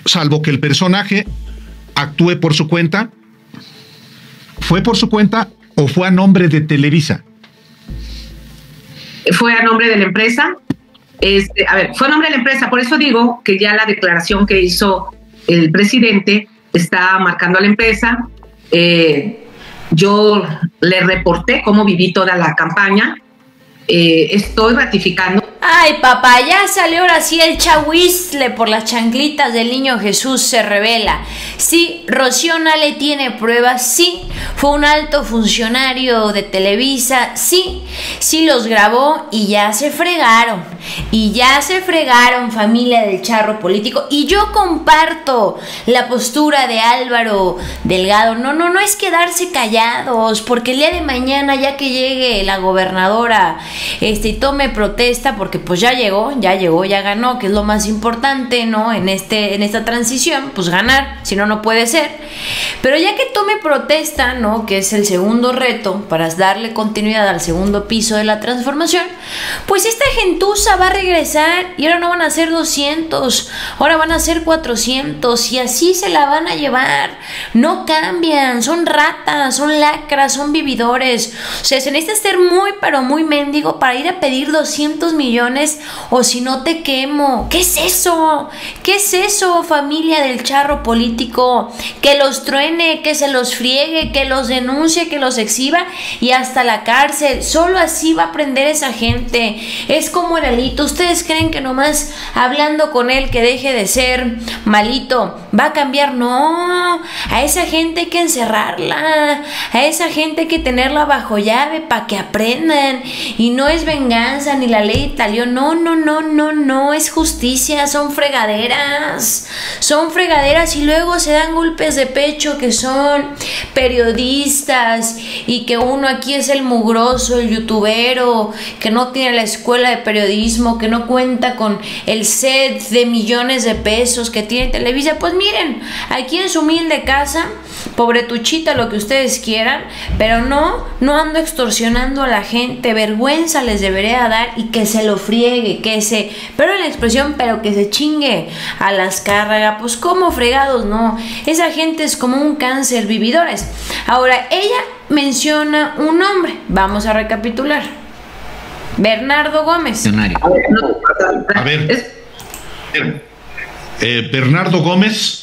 salvo que el personaje actúe por su cuenta. ¿Fue por su cuenta o fue a nombre de Televisa? Fue a nombre de la empresa. Fue a nombre de la empresa, por eso digo que ya la declaración que hizo el presidente está marcando a la empresa. Yo le reporté cómo viví toda la campaña. Estoy ratificando. Ay, papá, ya salió ahora sí el chahuizle por las chanclitas del niño Jesús, se revela. Sí, Rocío Nale tiene pruebas, sí, fue un alto funcionario de Televisa, sí, sí los grabó y ya se fregaron. Y ya se fregaron, familia del charro político. Y yo comparto la postura de Álvaro Delgado. No es quedarse callados, porque el día de mañana, ya que llegue la gobernadora y tome protesta, porque pues ya llegó, ya ganó, que es lo más importante, ¿no? En esta transición, pues ganar, si no, no puede ser. Pero ya que tome protesta, ¿no? Que es el segundo reto para darle continuidad al segundo piso de la transformación, pues esta gentuza va a regresar y ahora no van a ser 200, ahora van a ser 400 y así se la van a llevar. No cambian, son ratas, son lacras, son vividores. O sea, se necesita ser muy, pero muy mendigo para ir a pedir 200 millones o si no te quemo. ¿Qué es eso? ¿Qué es eso, familia del charro político? Que los truene, que se los friegue, que los denuncie, que los exhiba y hasta la cárcel. Solo así va a aprender esa gente. Es como el Alito. ¿Ustedes creen que nomás hablando con él que deje de ser malito va a cambiar? No, a esa gente hay que encerrarla, a esa gente hay que tenerla bajo llave para que aprendan. Y no es venganza ni la ley italiana, no, es justicia. Son fregaderas y luego se dan golpes de pecho que son periodistas y que uno aquí es el mugroso, el youtubero que no tiene la escuela de periodismo, que no cuenta con el set de millones de pesos que tiene Televisa. Pues miren, aquí en su humilde casa, pobretuchita, lo que ustedes quieran, pero no ando extorsionando a la gente. Vergüenza les debería dar y que se lo friegue, pero la expresión, pero que se chingue a las Cárraga. Pues como fregados, no, esa gente es como un cáncer, vividores. Ahora, ella menciona un nombre, vamos a recapitular: Bernardo Gómez. A ver, Bernardo Gómez.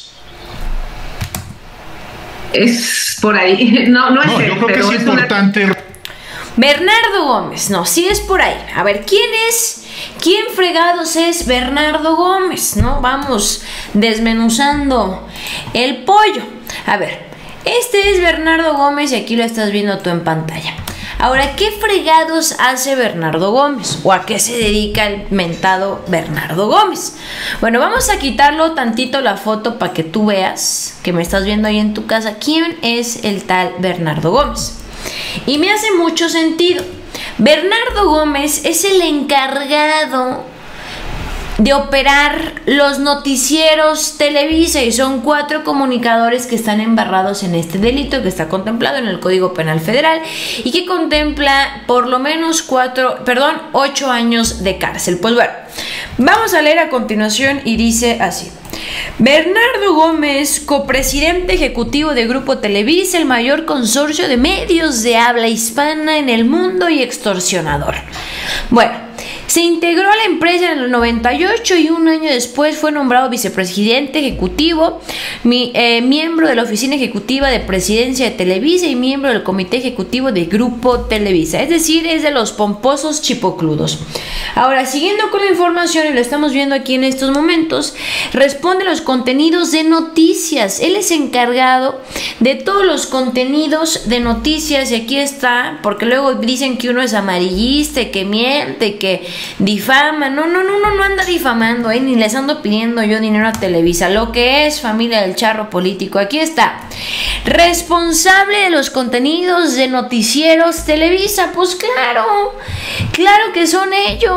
Es por ahí. No, yo creo que es importante. Bernardo Gómez, no, sí es por ahí. A ver, ¿quién fregados es Bernardo Gómez? ¿No? Vamos desmenuzando el pollo. A ver, este es Bernardo Gómez y aquí lo estás viendo tú en pantalla. Ahora, ¿qué fregados hace Bernardo Gómez? ¿O a qué se dedica el mentado Bernardo Gómez? Bueno, vamos a quitarlo tantito la foto para que tú veas, que me estás viendo ahí en tu casa, quién es el tal Bernardo Gómez. Y me hace mucho sentido. Bernardo Gómez es el encargado de operar los noticieros Televisa y son 4 comunicadores que están embarrados en este delito que está contemplado en el Código Penal Federal y que contempla por lo menos 8 años de cárcel. Pues bueno, vamos a leer a continuación y dice así: Bernardo Gómez, copresidente ejecutivo de Grupo Televisa, el mayor consorcio de medios de habla hispana en el mundo y extorsionador. Bueno, se integró a la empresa en el 98 y un año después fue nombrado vicepresidente ejecutivo, miembro de la oficina ejecutiva de presidencia de Televisa y miembro del comité ejecutivo de Grupo Televisa. Es decir, es de los pomposos chipocludos. Ahora, siguiendo con la información, y lo estamos viendo aquí en estos momentos, responde a los contenidos de noticias. Él es encargado de todos los contenidos de noticias y aquí está, porque luego dicen que uno es amarillista, que miente, que difama. No anda difamando, ni les ando pidiendo yo dinero a Televisa. Lo que es, familia del charro político, aquí está: responsable de los contenidos de noticieros Televisa. Pues claro que son ellos.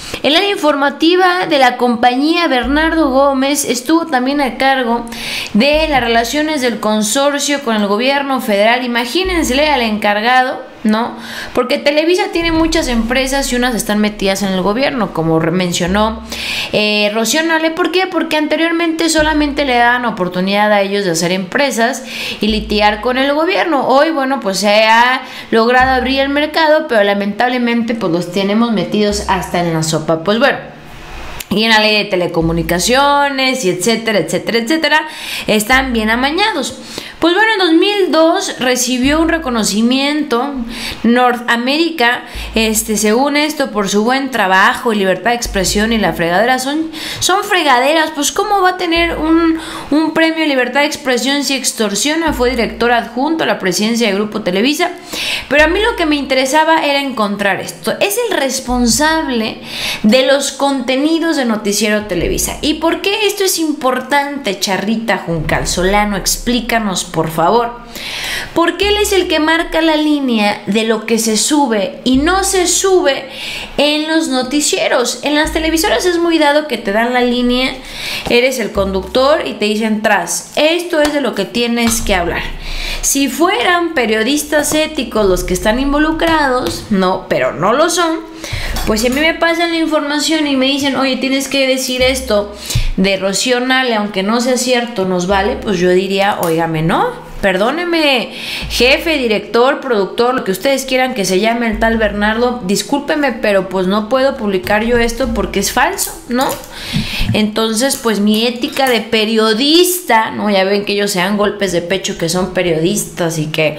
En la área informativa de la compañía, Bernardo Gómez estuvo también a cargo de las relaciones del consorcio con el gobierno federal. Imagínense, él era el encargado, ¿no? Porque Televisa tiene muchas empresas y unas están metidas en el gobierno, como mencionó Rocío Nale. ¿Por qué? Porque anteriormente solamente le daban oportunidad a ellos de hacer empresas y litigar con el gobierno. Hoy, bueno, pues se ha logrado abrir el mercado, pero lamentablemente pues los tenemos metidos hasta en la sopa. Pues bueno, y en la ley de telecomunicaciones y etcétera, etcétera, etcétera, están bien amañados. Pues bueno, en 2002 recibió un reconocimiento Norteamérica, según esto, por su buen trabajo y libertad de expresión. Y la fregadera son fregaderas. Pues cómo va a tener un premio de libertad de expresión si extorsiona. Fue director adjunto a la presidencia de Grupo Televisa. Pero a mí lo que me interesaba era encontrar esto. Es el responsable de los contenidos de Noticiero Televisa. ¿Y por qué esto es importante, Charrita Juncal Solano? Explícanos, por favor. Porque él es el que marca la línea de lo que se sube y no se sube en los noticieros. En las televisoras es muy dado que te dan la línea, eres el conductor y te dicen tras, esto es de lo que tienes que hablar. Si fueran periodistas éticos los que están involucrados, no, pero no lo son, pues si a mí me pasan la información y me dicen, oye, tienes que decir esto de Rocío Nale, aunque no sea cierto, nos vale, pues yo diría, óigame, no, perdóneme, jefe, director, productor, lo que ustedes quieran que se llame el tal Bernardo, discúlpeme, pero pues no puedo publicar yo esto porque es falso, ¿no? Entonces, pues mi ética de periodista, ¿no? Ya ven que ellos se dan golpes de pecho que son periodistas y que,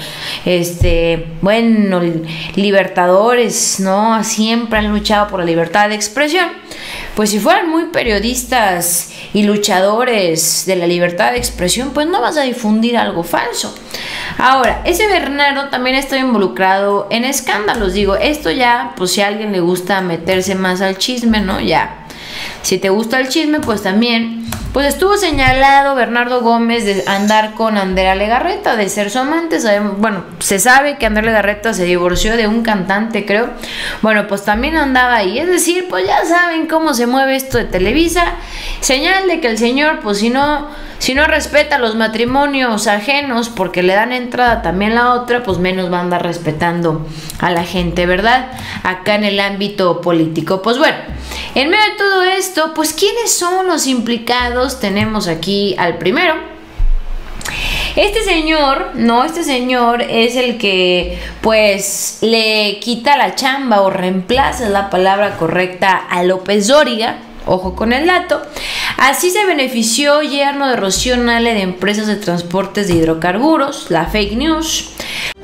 bueno, libertadores, ¿no? Siempre han luchado por la libertad de expresión. Pues si fueran muy periodistas y luchadores de la libertad de expresión, pues no vas a difundir algo falso. Ahora, ese Bernardo también está involucrado en escándalos. Digo, esto ya, pues si a alguien le gusta meterse más al chisme, ¿no? Ya. Si te gusta el chisme, pues también, pues estuvo señalado Bernardo Gómez de andar con Andrea Legarreta, de ser su amante. Bueno, se sabe que Andrea Legarreta se divorció de un cantante, creo. Bueno, pues también andaba ahí. Es decir, pues ya saben cómo se mueve esto de Televisa. Señal de que el señor, pues si no respeta los matrimonios ajenos porque le dan entrada también la otra, pues menos va a andar respetando a la gente, ¿verdad? Acá en el ámbito político. Pues bueno, en medio de todo esto, pues ¿quiénes son los implicados? Tenemos aquí al primero. Este señor es el que pues le quita la chamba o reemplaza, es la palabra correcta, a López Dóriga. Ojo con el dato. Así se benefició yerno de Rocío Nale de empresas de transportes de hidrocarburos, la fake news.